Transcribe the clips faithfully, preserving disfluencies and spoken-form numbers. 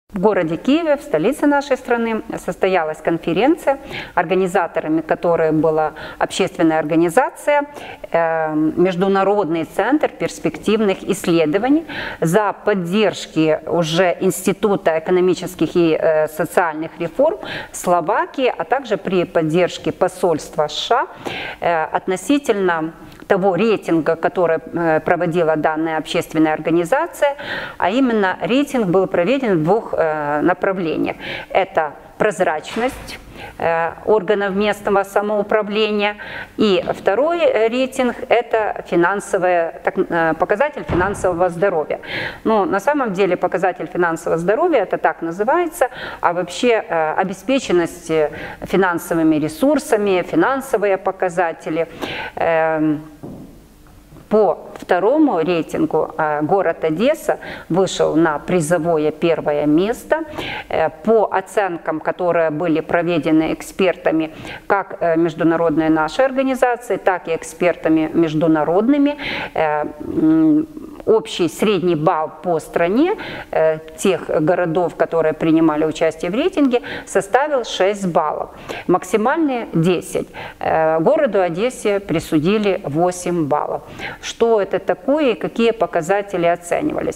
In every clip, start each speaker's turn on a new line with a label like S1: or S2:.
S1: В городе Киеве, в столице нашей страны, состоялась конференция, организаторами которой была общественная организация «Международный центр перспективных исследований» за поддержки уже Института экономических и социальных реформ Словакии, а также при поддержке посольства США относительно того рейтинга, который проводила данная общественная организация, а именно рейтинг был проведен в двух направлениях. Это прозрачность органов местного самоуправления, и второй рейтинг – это финансовое, так, показатель финансового здоровья. Но на самом деле показатель финансового здоровья – это так называется, а вообще обеспеченность финансовыми ресурсами, финансовые показатели. По второму рейтингу город Одесса вышел на призовое первое место. По оценкам, которые были проведены экспертами как международной нашей организации, так и экспертами международными, общий средний балл по стране тех городов, которые принимали участие в рейтинге, составил шесть баллов. Максимальные десять. Городу Одессе присудили восемь баллов. Что это такое и какие показатели оценивались?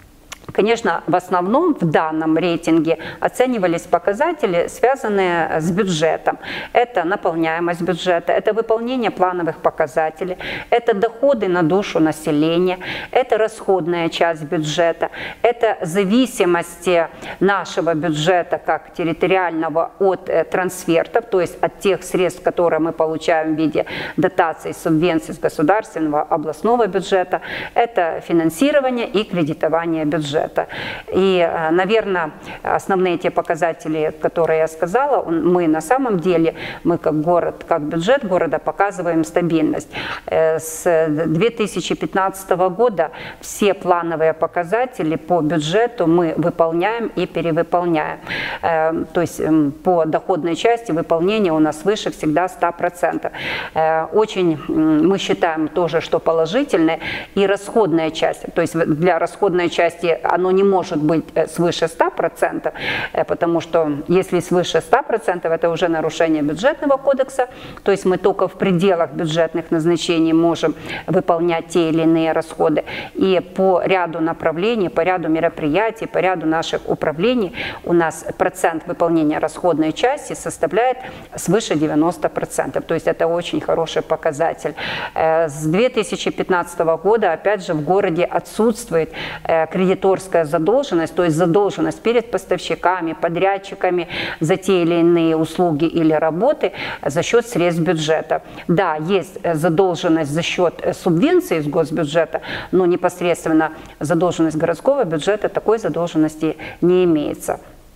S1: Конечно, в основном в данном рейтинге оценивались показатели, связанные с бюджетом. Это наполняемость бюджета, это выполнение плановых показателей, это доходы на душу населения, это расходная часть бюджета, это зависимости нашего бюджета как территориального от трансфертов, то есть от тех средств, которые мы получаем в виде дотаций, субвенций с государственного, областного бюджета, это финансирование и кредитование бюджета. И, наверное, основные те показатели, которые я сказала, мы на самом деле, мы как город, как бюджет города показываем стабильность. С две тысячи пятнадцатого года все плановые показатели по бюджету мы выполняем и перевыполняем. То есть по доходной части выполнения у нас выше всегда ста процентов. Очень мы считаем тоже, что положительное, и расходная часть. То есть для расходной части оно не может быть свыше ста процентов, потому что если свыше ста процентов, это уже нарушение бюджетного кодекса, то есть мы только в пределах бюджетных назначений можем выполнять те или иные расходы. И по ряду направлений, по ряду мероприятий, по ряду наших управлений у нас процент выполнения расходной части составляет свыше девяноста процентов, то есть это очень хороший показатель. С две тысячи пятнадцатого года, опять же, в городе отсутствует кредиторская задолженность, то есть задолженность перед поставщиками, подрядчиками за те или иные услуги или работы за счет средств бюджета. Да, есть задолженность за счет субвенций из госбюджета, но непосредственно задолженность городского бюджета, такой задолженности не имеется.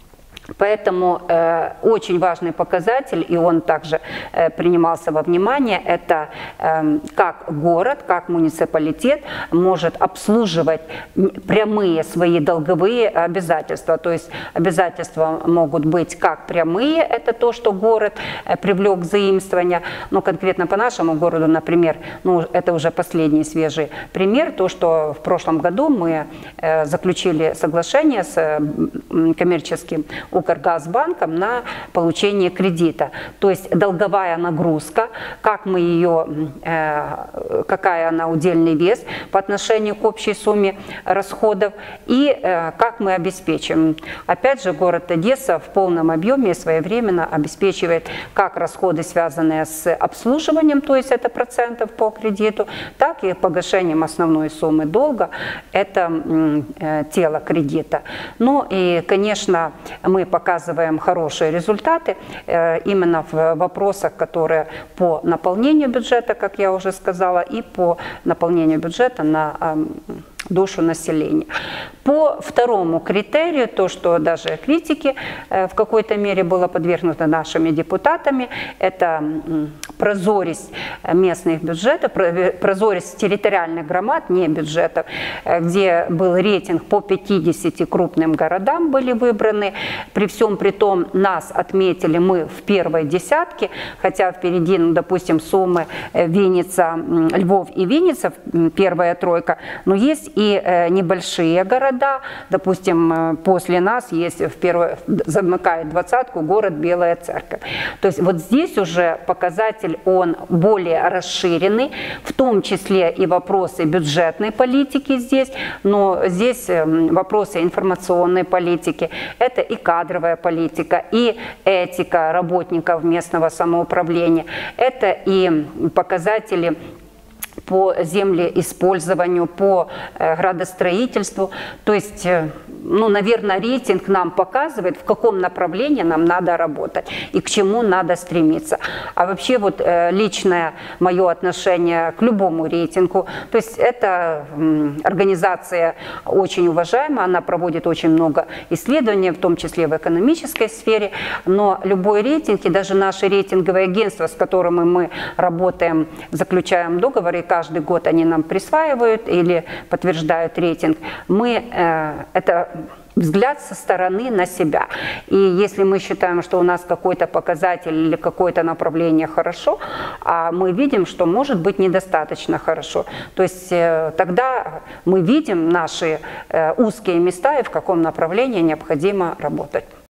S1: Поэтому э, очень важный показатель, и он также э, принимался во внимание, это э, как город, как муниципалитет может обслуживать прямые свои долговые обязательства. То есть обязательства могут быть как прямые, это то, что город э, привлек заимствования, но конкретно по нашему городу, например, ну, это уже последний свежий пример, то, что в прошлом году мы э, заключили соглашение с э, коммерческим Укргазбанком на получение кредита. То есть долговая нагрузка, как мы ее, э, какая она удельный вес по отношению к общей сумме расходов и э, как мы обеспечим. Опять же, город Одесса в полном объеме своевременно обеспечивает как расходы, связанные с обслуживанием, то есть это процентов по кредиту, так и погашением основной суммы долга, это э, тело кредита. Ну и, конечно, мы показываем хорошие результаты э, именно в вопросах, которые по наполнению бюджета, как я уже сказала, и по наполнению бюджета на э, душу населения. По второму критерию, то, что даже критики э, в какой-то мере было подвергнуто нашими депутатами, это прозорість местных бюджетов, прозорість территориальных громад, не бюджетов, где был рейтинг по пятидесяти крупным городам были выбраны. При всем при том нас отметили мы в первой десятке, хотя впереди, ну, допустим, Сумы, Винница, Львов и Винница, первая тройка, но есть и небольшие города, допустим, после нас есть в первой, замыкает двадцатку город Белая Церковь. То есть вот здесь уже показатель, он более расширенный, в том числе и вопросы бюджетной политики здесь, но здесь вопросы информационной политики, это и кадровая политика, и этика работников местного самоуправления, это и показатели по землеиспользованию, по э, градостроительству. То есть, э, ну, наверное, рейтинг нам показывает, в каком направлении нам надо работать и к чему надо стремиться. А вообще вот э, личное мое отношение к любому рейтингу, то есть это э, организация очень уважаемая, она проводит очень много исследований, в том числе в экономической сфере, но любой рейтинг, и даже наши рейтинговые агентства, с которыми мы работаем, заключаем договоры, каждый год они нам присваивают или подтверждают рейтинг, мы, э, это взгляд со стороны на себя. И если мы считаем, что у нас какой-то показатель или какое-то направление хорошо, а мы видим, что может быть недостаточно хорошо, то есть э, тогда мы видим наши э, узкие места и в каком направлении необходимо работать.